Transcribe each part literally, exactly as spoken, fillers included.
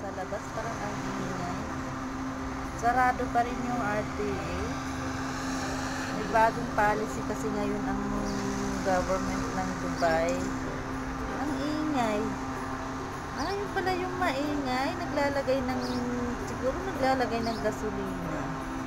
sa labas, parang ang ingay. Sarado pa rin yung R T A. May bagong policy kasi ngayon ang government ng Dubai. Ang ingay. Ah, yun pala yung maingay. Naglalagay ng, siguro naglalagay ng gasolina.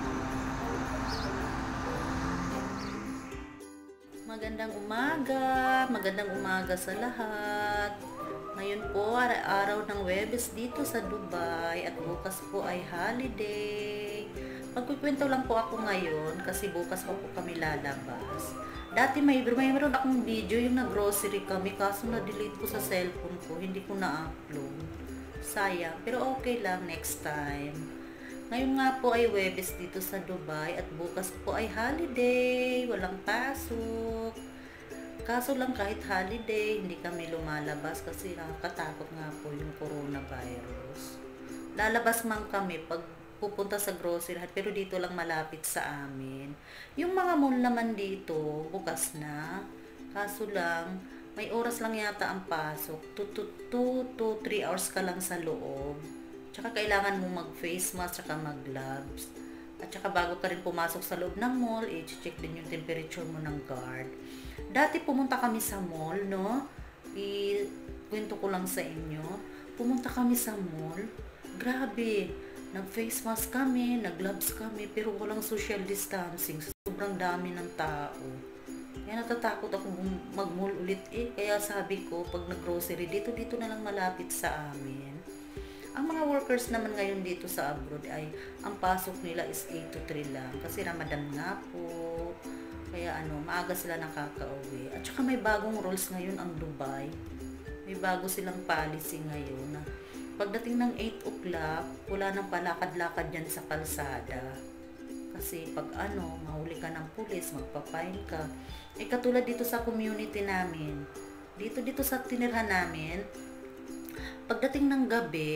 Magandang umaga. Magandang umaga sa lahat. Ngayon po, araw ng Huwebes dito sa Dubai at bukas po ay holiday. Magkukwento lang po ako ngayon kasi bukas po po kami lalabas. Dati may, may meron akong video yung nag-grocery kami kaso na-delete ko sa cellphone ko, hindi ko na-upload. Sayang, pero okay lang next time. Ngayon nga po ay Huwebes dito sa Dubai at bukas po ay holiday, walang pasok. Kaso lang kahit holiday, hindi kami lumalabas kasi nakakatakot nga po yung coronavirus. Lalabas man kami pag pupunta sa grocery, pero dito lang malapit sa amin. Yung mga mall naman dito, bukas na. Kaso lang, may oras lang yata ang pasok. two to three hours ka lang sa loob. Tsaka kailangan mo mag-face mask, tsaka mag-gloves. At saka bago ka rin pumasok sa loob ng mall, i-check din yung temperature mo ng guard. Dati pumunta kami sa mall, no? I-kwento ko lang sa inyo. Pumunta kami sa mall. Grabe. Nag-face mask kami, nag-gloves kami, pero walang social distancing. Sobrang dami ng tao. Kaya natatakot ako mag-mall ulit eh. Kaya sabi ko, pag nag-grocery, dito-dito na lang malapit sa amin. Ang mga workers naman ngayon dito sa abroad ay ang pasok nila is eight to three lang kasi Ramadan nga po. Kaya ano, maaga sila nakaka-uwi. At saka may bagong rules ngayon ang Dubai. May bago silang policy ngayon na pagdating ng eight o'clock, wala nang palakad-lakad yan sa kalsada. Kasi pag ano, mahuli ka ng pulis, magpa-fine ka. Eh katulad dito sa community namin, dito dito sa tinirhan namin, pagdating ng gabi,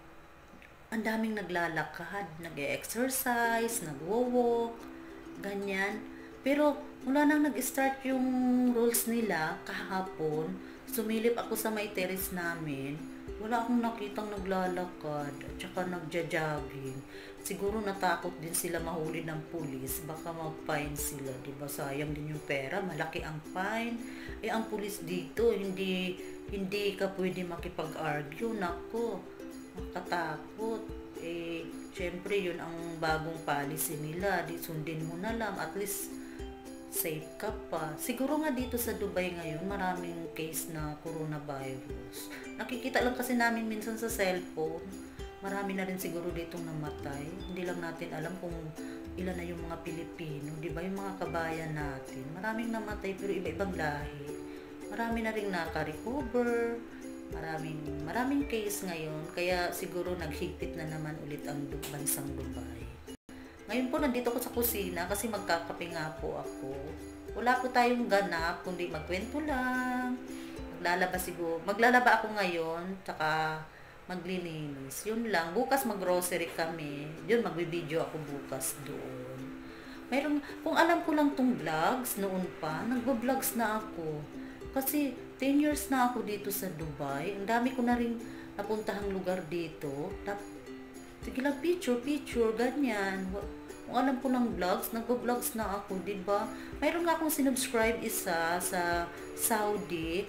ang daming naglalakad, nag-e-exercise, nagwo-walk, ganyan. Pero mula nang nag-start yung rules nila kahapon, sumilip ako sa may terrace namin, wala akong nakitang naglalakad at saka nagja-jogging. Siguro natakot din sila mahuli ng pulis, baka mag-fine sila, diba? Sayang din yung pera, malaki ang fine. Eh ang pulis dito, hindi hindi ka pwede makipag-argue, nako. Makatakot. Eh, syempre yun ang bagong policy nila. Di sundin mo na lang. At least, safe ka pa. Siguro nga dito sa Dubai ngayon, maraming case na coronavirus. Nakikita lang kasi namin minsan sa cellphone. Marami na rin siguro ditong namatay. Hindi lang natin alam kung ilan na yung mga Pilipino. Di ba yung mga kabayan natin? Maraming namatay pero iba-ibang lahi. Marami na rin naka-recover. Maraming, maraming case ngayon, kaya siguro naghigpit na naman ulit ang bansang Dubai. Ngayon po nandito ko sa kusina kasi magkakape nga po ako. Wala po tayong ganap, kundi magkwento lang. Maglalaba siguro, maglalaba ako ngayon, tsaka maglilinis. Yun lang, bukas mag-grocery kami. Yun, magbibideo ako bukas doon. Mayroon, kung alam ko lang tong vlogs noon pa, nagbo-vlogs na ako. Kasi ten years na ako dito sa Dubai. Ang dami ko na rin napuntahang lugar dito. Sige lang, picture, picture, ganyan. Kung alam ko ng vlogs, nagbo-vlogs na ako, diba? Mayroon nga akong sinubscribe isa sa Saudi,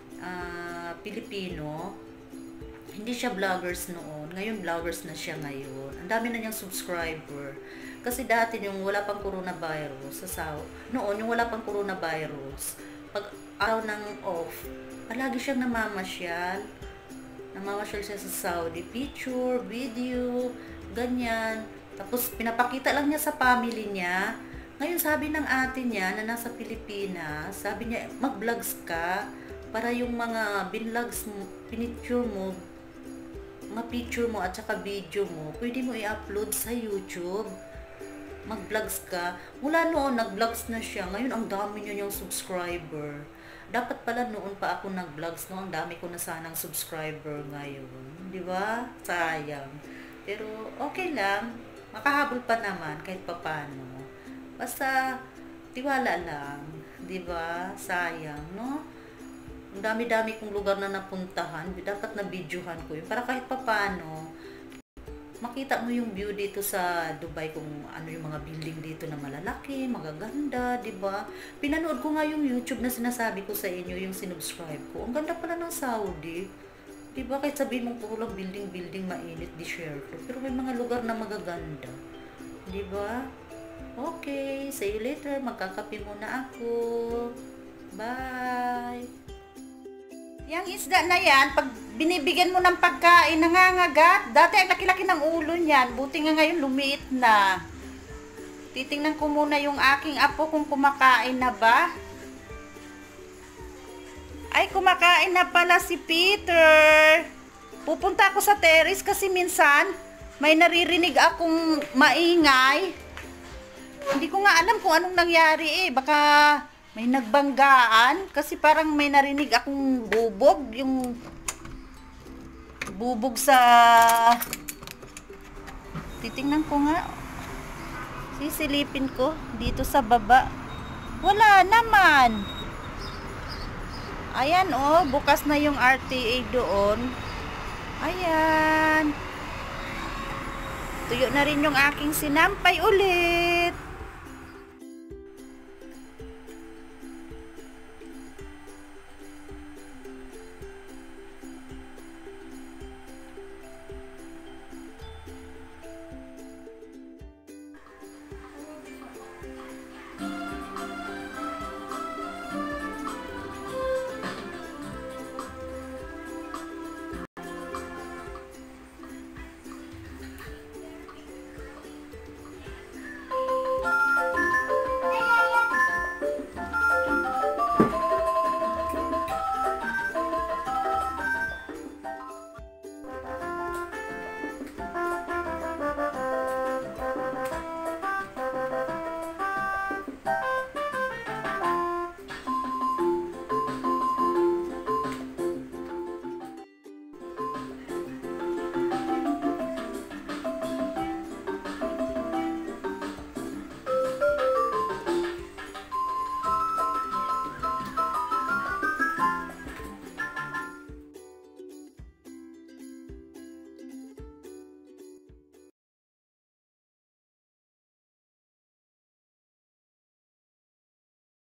uh, Pilipino. Hindi siya vloggers noon. Ngayon, vloggers na siya ngayon. Ang dami na niyang subscriber. Kasi dati yung wala pang coronavirus sa Saudi. Noon, yung wala pang coronavirus, pag araw ng off, palagi siyang namamasyal. Namamasyal siya sa Saudi. Picture, video, ganyan. Tapos pinapakita lang niya sa family niya. Ngayon sabi ng ate niya na nasa Pilipinas, sabi niya mag-vlogs ka para yung mga binlogs mo, pinicture mo, mga picture mo at saka video mo, pwede mo i-upload sa YouTube. Mag-vlogs ka. Mula noon, nag-vlogs na siya. Ngayon, ang dami niya yung subscriber. Dapat pala noon pa ako nag-vlogs, no? Ang dami ko na sanang subscriber ngayon. Di ba? Sayang. Pero, okay lang. Makahabol pa naman, kahit papano. Basta, tiwala lang. Di ba? Sayang, no? Ang dami-dami kong lugar na napuntahan. Dapat na videohan ko yun. Para kahit papano, makita mo yung view dito sa Dubai, kung ano yung mga building dito na malalaki, magaganda, 'di ba? Pinanood ko nga yung YouTube na sinasabi ko sa inyo, yung sinubscribe ko. Ang ganda pala ng Saudi. 'Di ba? Kahit sabihin mong puro lang building-building, mainit, disyerto, pero may mga lugar na magaganda. 'Di ba? Okay, see you later. Magkakape muna ako. Bye. Yang isda na yan, pag binibigyan mo ng pagkain, nangangagat. Dati ang laki-laki ng ulo niyan. Buti nga ngayon lumiit na. Titingnan ko muna yung aking apo kung kumakain na ba. Ay, kumakain na pala si Peter. Pupunta ako sa terrace kasi minsan may naririnig akong maingay. Hindi ko nga alam kung anong nangyari eh. Baka may nagbanggaan kasi parang may narinig akong bubog, yung bubog sa, titingnan ko nga, sisilipin ko dito sa baba, wala naman. Ayan oh, bukas na yung R T A doon. Ayan, tuyo na rin yung aking sinampay ulit.